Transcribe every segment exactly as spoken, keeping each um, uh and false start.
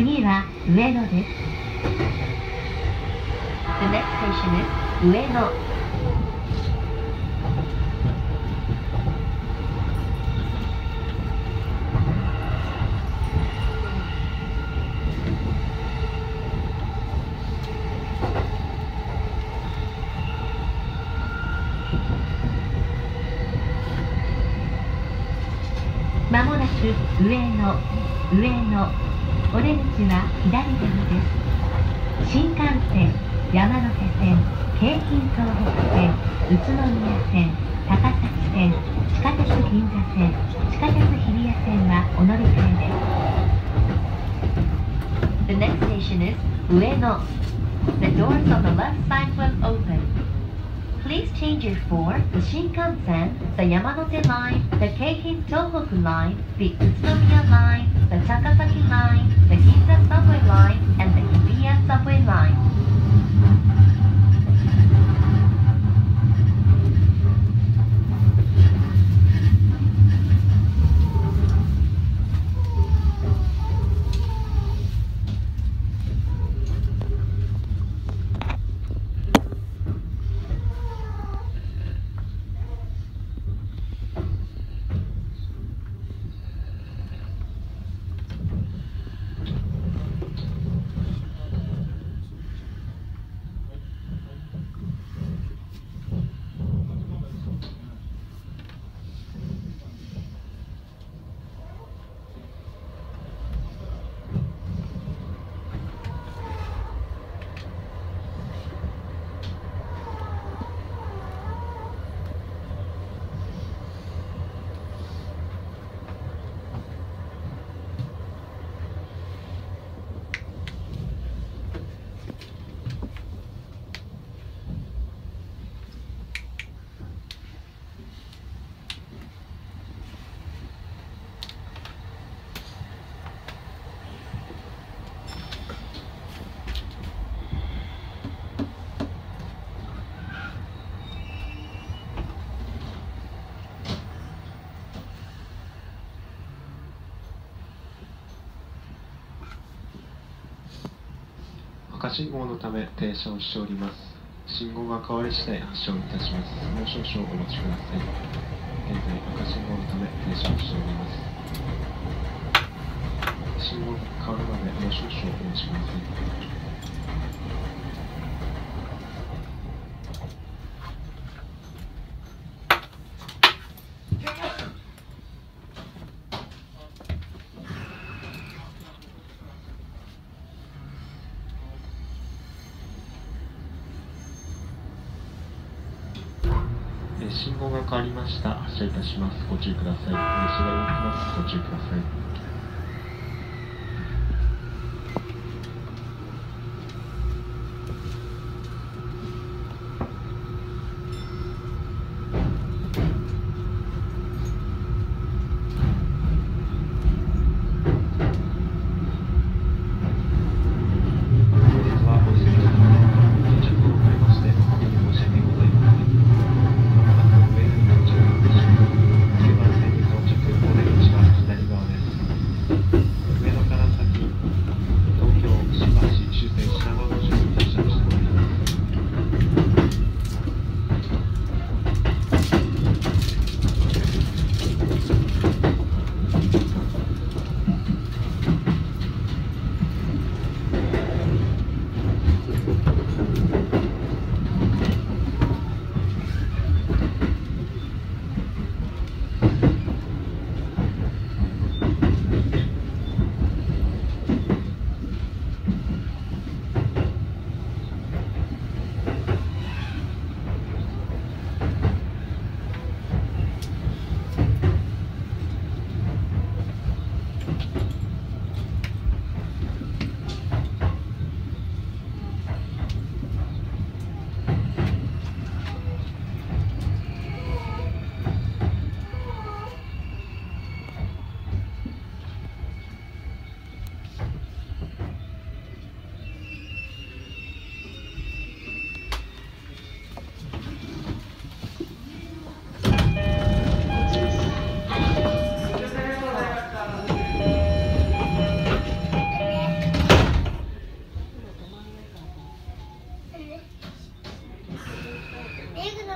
次は上野です。The next station is 上野。まもなく上野、上野。お出口は左側です。新幹線、山手線、京浜東北線、宇都宮線、高崎線、地下鉄銀座線、地下鉄日比谷線はお乗り換えです。The next station is 上野。The doors on the left side will open. Please change your for the Shinkansen, the Yamanote Line, the Keihin Tohoku Line, the Utsunomiya Line, the Takasaki Line, the Ginza Subway Line, and the Hibiya Subway Line. 赤信号のため停車をしております。信号が変わり次第発車をいたします。もう少々お待ちください。現在赤信号のため停車をしております。信号が変わるまでもう少々お待ちください。信号が変わりました。発車いたします。ご注意ください。列車が動きます。ご注意ください。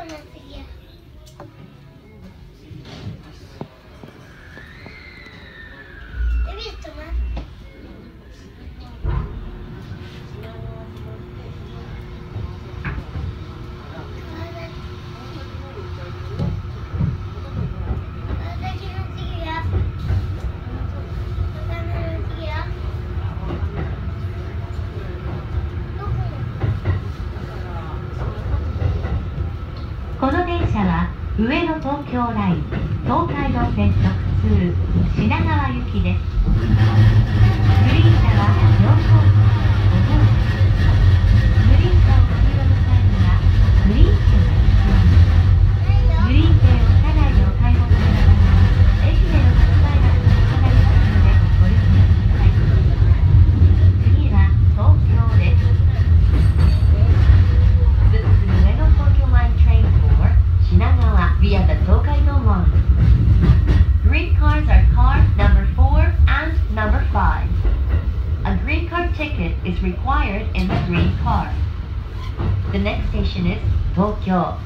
この電車は上野東京ライン東海道線直通品川行きです。グリーン車は両方ご乗車。グリーン車をご利用の際にはグリーン券が必要です。グリーン券を車内でお買い求めの場合、駅での発売が異なりますのでご了承ください。次は東京です。This is the Ueno Tokyo Line train for Shinagawa via the Tokaido Line. Green cars are car number four and number five. A green card ticket is required in the green car. The next station is Tokyo.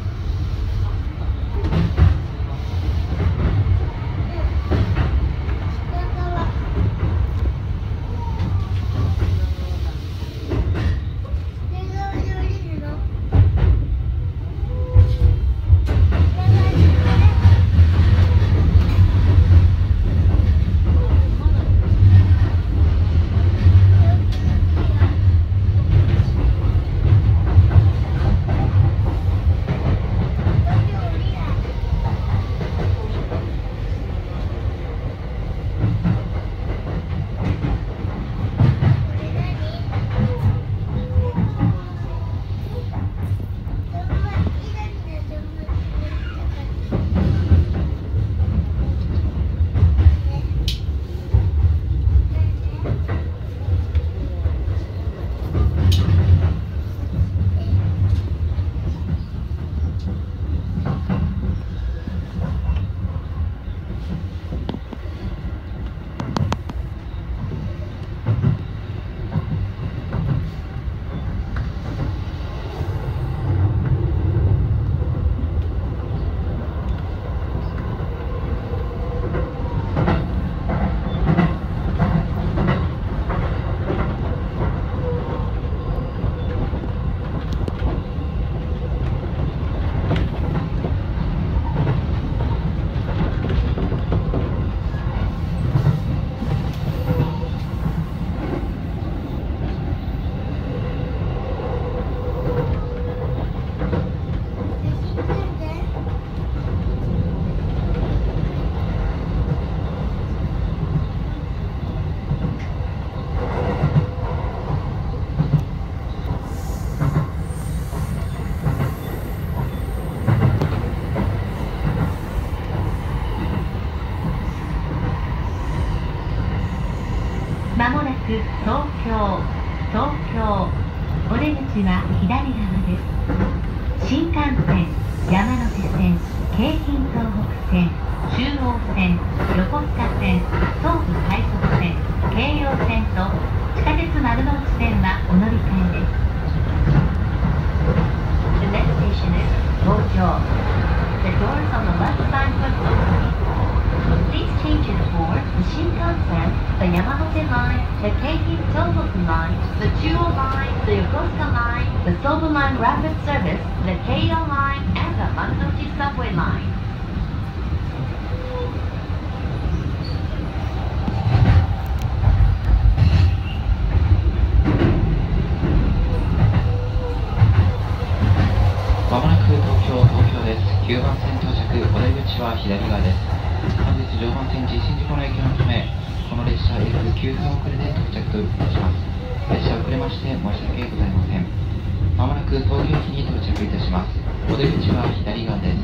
まもなく東京、東京、お出口は左側です。新幹線、山手線、京浜東北線、中央線、横須賀線、東武快速線、京葉線と地下鉄丸ノ内線はお乗り換えです。The next station is 東京。The doors on the left side will open. Please change it for the Shinkansen, the Yamanote Line, the Keihin Tohoku Line, the Chuo Line, the Yokosuka Line, the Sobu Line Rapid Service, the Keio Line, and the Marunouchi Subway Line. まもなく東京、東京です。きゅうばん線到着、お出口は左側です。本日常磐線地震事故の影響のため、この列車約きゅうふん遅れで到着といたします。列車遅れまして申し訳ございません。まもなく東京駅に到着いたします。お出口は左側です。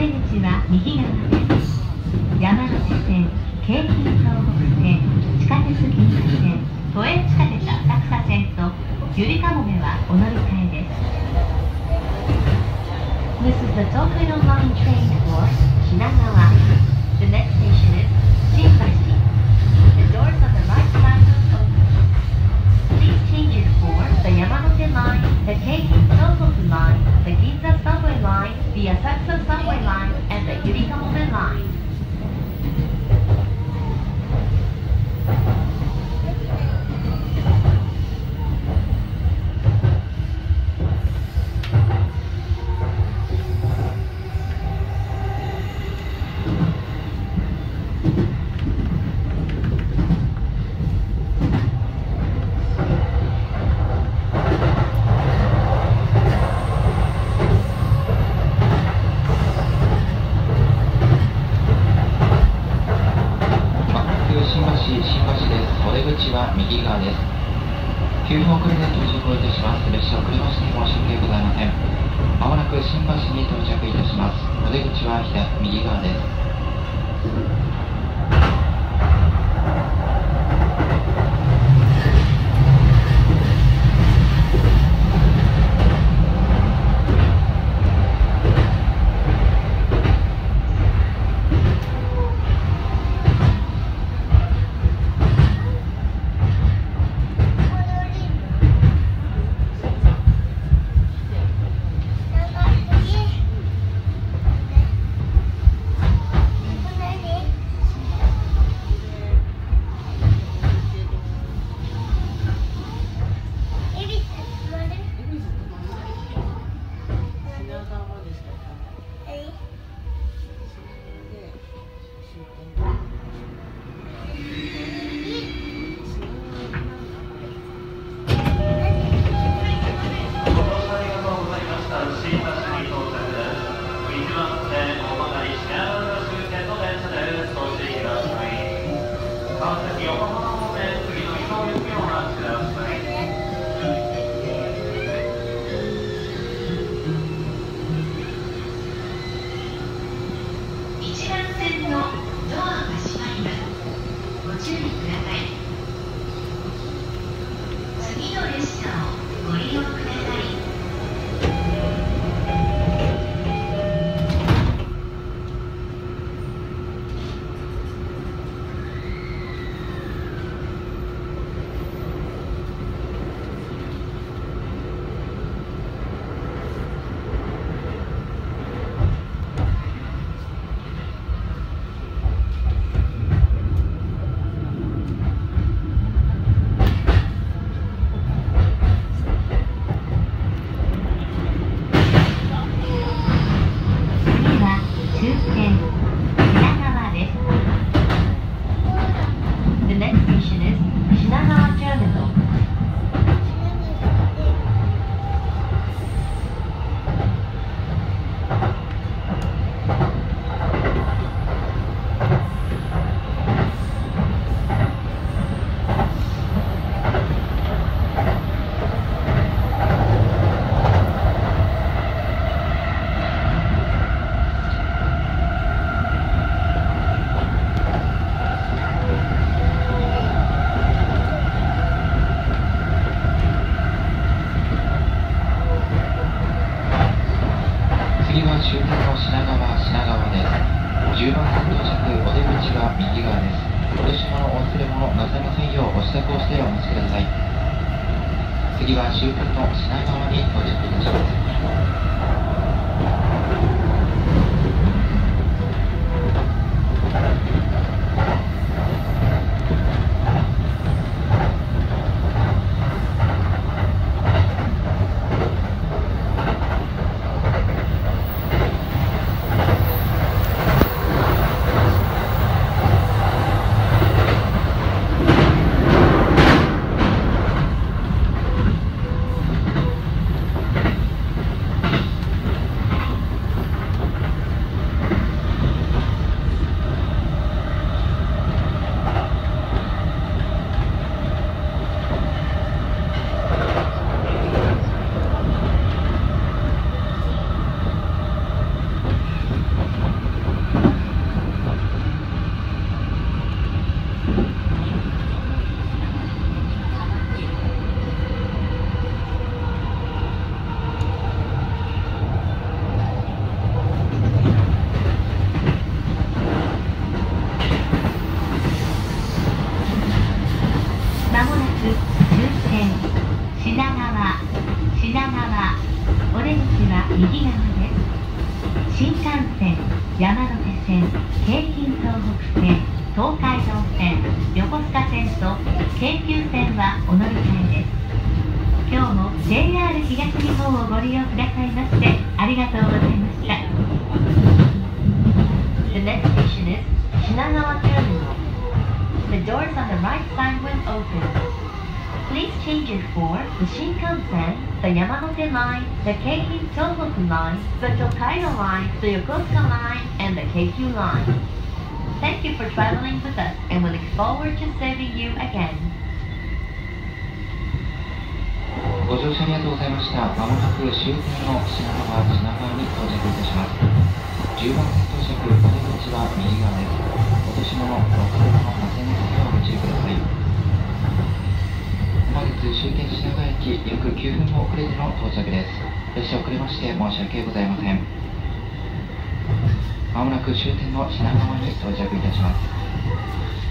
出口は右側です。山手線、京浜東北線、地下鉄銀座線、都営地下鉄浅草線とゆりかもめはお乗り換えです。This is the Tokyo Line train for Shinagawa. The next station is Shinbashi. The doors on the right side will open. Please change it for the Yamanote Line, the Keikei Tohoku Line, the Ginza Subway Line, the Asakusa Subway Line, and the Yurikamome Line. きゅうふん遅れで到着をいたします。列車遅れまして申し訳ございません。まもなく新橋に到着いたします。お出口は左右側です。次は終点の品川に到着いたします。 新幹線、山手線、京浜東北線、東海道線、横須賀線と京急線はお乗り換えです。今日も ジェイアール 東日本をご利用くださいましてありがとうございました。The next station is Shinagawa Terminal. The doors on the right side will open. Please change your for the Shinkansen, the Yamanote Line, the Keikyu Tohoku Line, the Tokaido Line, the Yokosuka Line, and the Keikyu Line. Thank you for traveling with us, and we look forward to serving you again. ご乗車ありがとうございました。まもなく終点の品川品川に到着いたします。じゅうばん線到着、お出口は右側です。落とし物、お買い物、無線の時はご注意ください。本日終点品川駅、約きゅうふん遅れての到着です。列車遅れまして申し訳ございません。まもなく終点の品川に到着いたします。